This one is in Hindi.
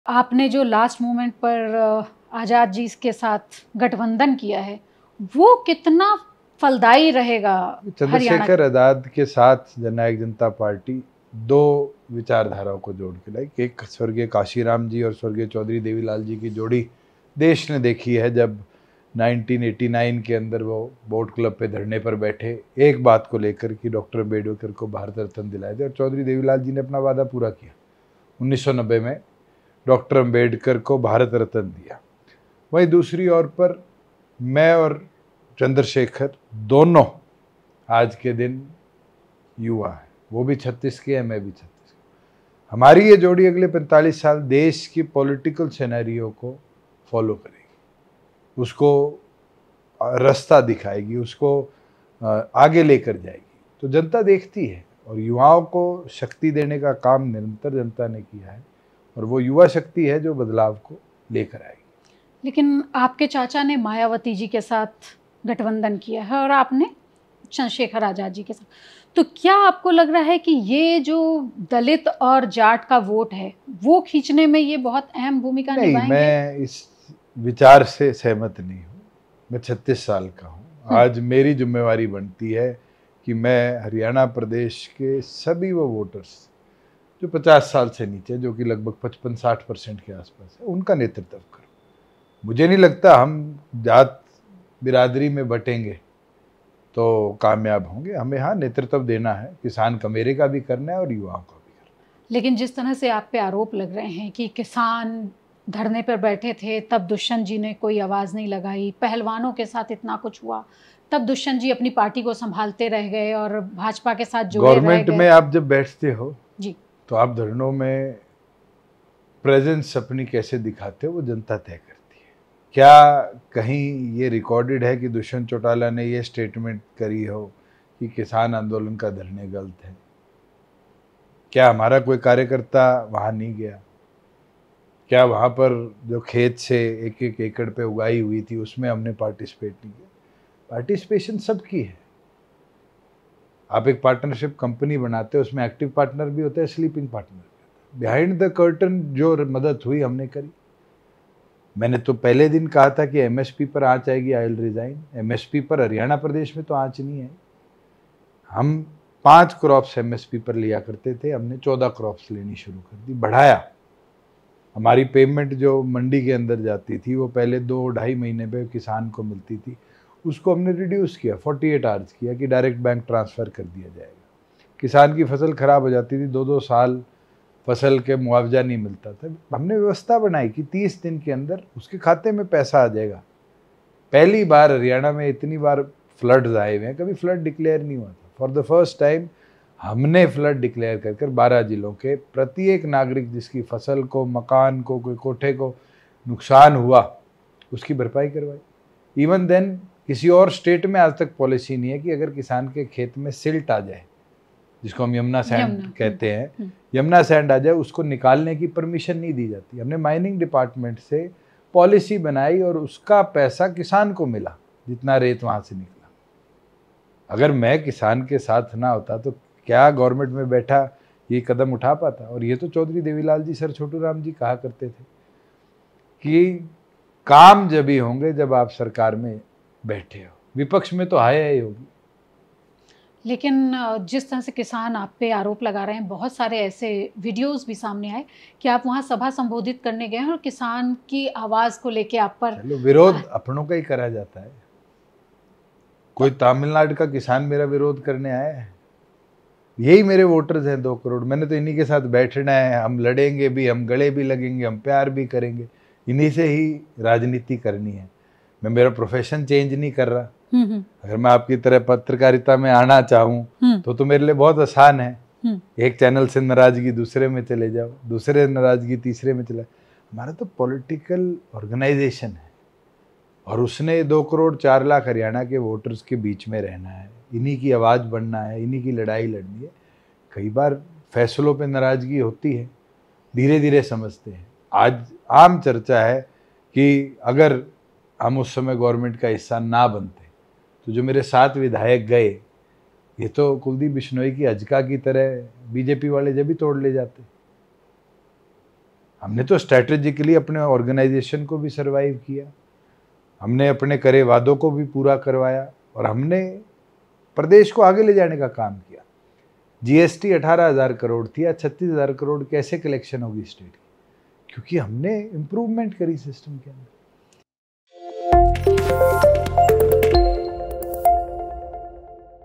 आपने जो लास्ट मोमेंट पर आज़ाद जी के साथ गठबंधन किया है, वो कितना फलदायी रहेगा हरियाणा चंद्रशेखर आज़ाद के साथ जननायक जनता पार्टी दो विचारधाराओं को जोड़ के लाई। एक स्वर्गीय काशीराम जी और स्वर्गीय चौधरी देवीलाल जी की जोड़ी देश ने देखी है। जब 1989 के अंदर वो बोट क्लब पे धरने पर बैठे एक बात को लेकर कि डॉक्टर अम्बेडकर को भारत रत्न दिलाए थे, और चौधरी देवीलाल जी ने अपना वादा पूरा किया। 1990 में डॉक्टर अम्बेडकर को भारत रत्न दिया। वहीं दूसरी ओर पर मैं और चंद्रशेखर दोनों आज के दिन युवा है, वो भी 36 के है, मैं भी 36 के। हमारी ये जोड़ी अगले 45 साल देश की पॉलिटिकल सिनेरियो को फॉलो करेगी, उसको रास्ता दिखाएगी, उसको आगे लेकर जाएगी। तो जनता देखती है और युवाओं को शक्ति देने का काम निरंतर जनता ने किया है, और वो युवा शक्ति है जो बदलाव को लेकर आएगी। लेकिन आपके चाचा ने मायावती जी के साथ गठबंधन किया है और आपने चंद्रशेखर आज़ाद जी के साथ, तो क्या आपको लग रहा है कि ये जो दलित और जाट का वोट है वो खींचने में ये बहुत अहम भूमिका नहीं, निभाएंगे? मैं इस विचार से सहमत नहीं हूँ। मैं 36 साल का हूँ। आज मेरी जिम्मेवारी बनती है कि मैं हरियाणा प्रदेश के सभी वो वोटर्स जो 50 साल से नीचे, जो कि लगभग 55-60% के आसपास है, उनका नेतृत्व करूँ। मुझे नहीं लगता हम जात बिरादरी में बटेंगे तो कामयाब होंगे। हमें हाँ नेतृत्व देना है, किसान कमेरे का भी करना है और युवाओं का भी करना है। लेकिन जिस तरह से आप पे आरोप लग रहे हैं कि किसान धरने पर बैठे थे तब दुष्यंत जी ने कोई आवाज़ नहीं लगाई, पहलवानों के साथ इतना कुछ हुआ तब दुष्यंत जी अपनी पार्टी को संभालते रह गए और भाजपा के साथ जुड़े रह गवर्नमेंट गए। में आप जब बैठते हो जी, तो आप धरनों में प्रेजेंस अपनी कैसे दिखाते हो वो जनता तय करती है। क्या कहीं ये रिकॉर्डेड है कि दुष्यंत चौटाला ने ये स्टेटमेंट करी हो कि किसान आंदोलन का धरने गलत है? क्या हमारा कोई कार्यकर्ता वहाँ नहीं गया? क्या वहाँ पर जो खेत से एक एक एकड़ पे उगाई हुई थी उसमें हमने पार्टिसिपेट नहीं किया? पार्टिसिपेशन सबकी है। आप एक पार्टनरशिप कंपनी बनाते हो, उसमें एक्टिव पार्टनर भी होता है, स्लीपिंग पार्टनर भी होता है। बिहाइंड द कर्टन जो मदद हुई हमने करी। मैंने तो पहले दिन कहा था कि एमएसपी पर आंच आएगी, आई विल रिजाइन। एमएसपी पर हरियाणा प्रदेश में तो आंच नहीं आई। हम 5 क्रॉप्स एमएसपी पर लिया करते थे, हमने 14 क्रॉप्स लेनी शुरू कर दी, बढ़ाया। हमारी पेमेंट जो मंडी के अंदर जाती थी वो पहले 2-2.5 महीने पे किसान को मिलती थी, उसको हमने रिड्यूस किया, 48 आवर्स किया कि डायरेक्ट बैंक ट्रांसफ़र कर दिया जाएगा। किसान की फसल खराब हो जाती थी, 2-2 साल फसल के मुआवजा नहीं मिलता था। हमने व्यवस्था बनाई कि 30 दिन के अंदर उसके खाते में पैसा आ जाएगा। पहली बार हरियाणा में इतनी बार फ्लड्स आए हुए हैं, कभी फ्लड डिक्लेयर नहीं हुआ था। फॉर द फर्स्ट टाइम हमने फ्लड डिक्लेयर कर 12 जिलों के प्रत्येक नागरिक जिसकी फसल को, मकान को, कोई कोठे को नुकसान हुआ, उसकी भरपाई करवाई। इवन देन किसी और स्टेट में आज तक पॉलिसी नहीं है कि अगर किसान के खेत में सिल्ट आ जाए, जिसको हम यमुना सैंड कहते हैं, यमुना सैंड आ जाए, उसको निकालने की परमिशन नहीं दी जाती। हमने माइनिंग डिपार्टमेंट से पॉलिसी बनाई और उसका पैसा किसान को मिला, जितना रेत वहाँ से निकला। अगर मैं किसान के साथ ना होता तो क्या गवर्नमेंट में बैठा ये कदम उठा पाता? और ये तो चौधरी देवीलाल जी, सर छोटू राम जी कहा करते थे कि काम जब ही होंगे जब आप सरकार में बैठे हो, विपक्ष में तो हाय हाय होगी। लेकिन जिस तरह से किसान आप पे आरोप लगा रहे हैं, बहुत सारे ऐसे वीडियोस भी सामने आए कि आप वहाँ सभा संबोधित करने गए हैं और किसान की आवाज़ को लेके आप पर चलो, विरोध अपनों का ही करा जाता है। कोई तमिलनाडु का किसान मेरा विरोध करने आया है? यही मेरे वोटर्स हैं 2 करोड़। मैंने तो इन्हीं के साथ बैठना है, हम लड़ेंगे भी, हम गले भी लगेंगे, हम प्यार भी करेंगे। इन्हीं से ही राजनीति करनी है। मैं मेरा प्रोफेशन चेंज नहीं कर रहा। अगर मैं आपकी तरह पत्रकारिता में आना चाहूँ तो मेरे लिए बहुत आसान है। एक चैनल से नाराजगी दूसरे में चले जाओ, दूसरे नाराजगी तीसरे में चले। हमारा तो पॉलिटिकल ऑर्गेनाइजेशन है और उसने 2 करोड़ 4 लाख हरियाणा के वोटर्स के बीच में रहना है, इन्हीं की आवाज़ बनना है, इन्हीं की लड़ाई लड़नी है। कई बार फैसलों पे नाराज़गी होती है, धीरे धीरे समझते हैं। आज आम चर्चा है कि अगर हम उस समय गवर्नमेंट का हिस्सा ना बनते तो जो मेरे 7 विधायक गए, ये तो कुलदीप बिश्नोई की हजका की तरह बीजेपी वाले जब भी तोड़ ले जाते। हमने तो स्ट्रैटेजिकली अपने ऑर्गेनाइजेशन को भी सरवाइव किया, हमने अपने करे वादों को भी पूरा करवाया और हमने प्रदेश को आगे ले जाने का काम किया। जीएसटी 18,000 करोड़ थी, या 36,000 करोड़ कैसे कलेक्शन होगी स्टेट की? क्योंकि हमने इम्प्रूवमेंट करी सिस्टम के अंदर।